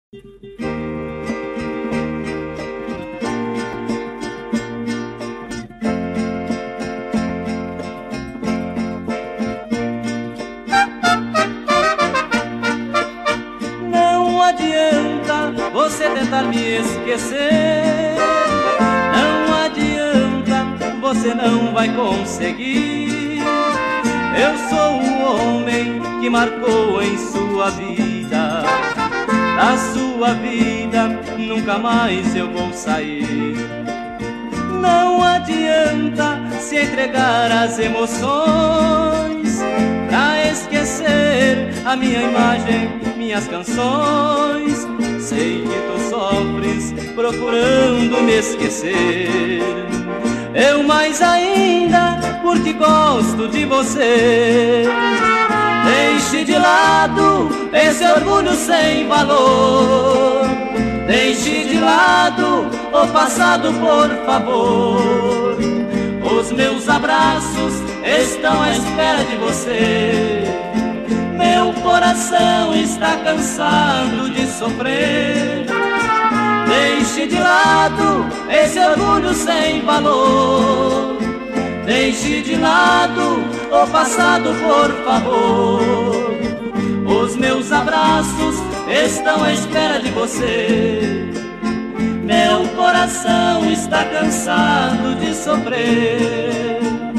Não adianta você tentar me esquecer, não adianta, você não vai conseguir. Eu sou o homem que marcou em sua vida, da sua vida nunca mais eu vou sair. Não adianta se entregar às emoções pra esquecer a minha imagem, minhas canções. Sei que tu sofres procurando me esquecer, eu mais ainda porque gosto de você. Deixe de lado esse orgulho sem valor, deixe de lado o passado, por favor. Os meus abraços estão à espera de você, meu coração está cansado de sofrer. Deixe de lado esse orgulho sem valor, deixe de lado o passado, por favor. Os meus abraços estão à espera de você, meu coração está cansado de sofrer.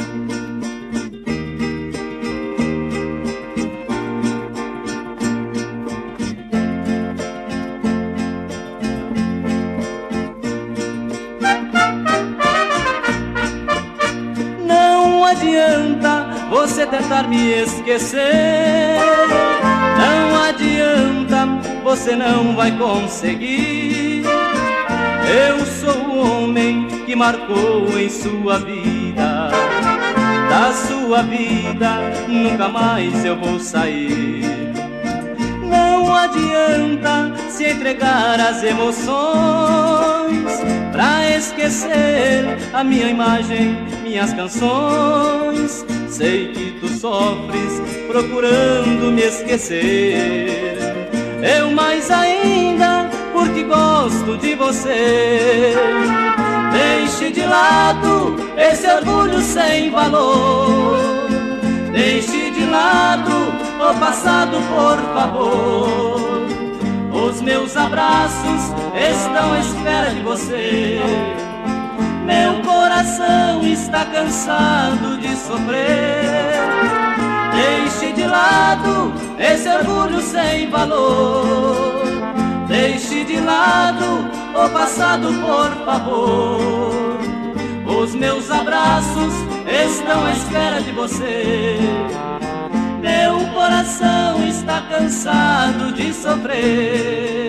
Não adianta você tentar me esquecer, não adianta, você não vai conseguir. Eu sou o homem que marcou em sua vida, da sua vida nunca mais eu vou sair. Não adianta se entregar às emoções pra esquecer a minha imagem, minhas canções. Sei que tu sofres procurando me esquecer, eu mais ainda porque gosto de você. Deixe de lado esse orgulho sem valor, deixe de lado o passado, por favor. Os meus abraços estão à espera de você, meu coração está cansado de sofrer. Deixe de lado esse orgulho sem valor, deixe de lado o passado, por favor. Os meus abraços estão à espera de você, meu coração está cansado de sofrer.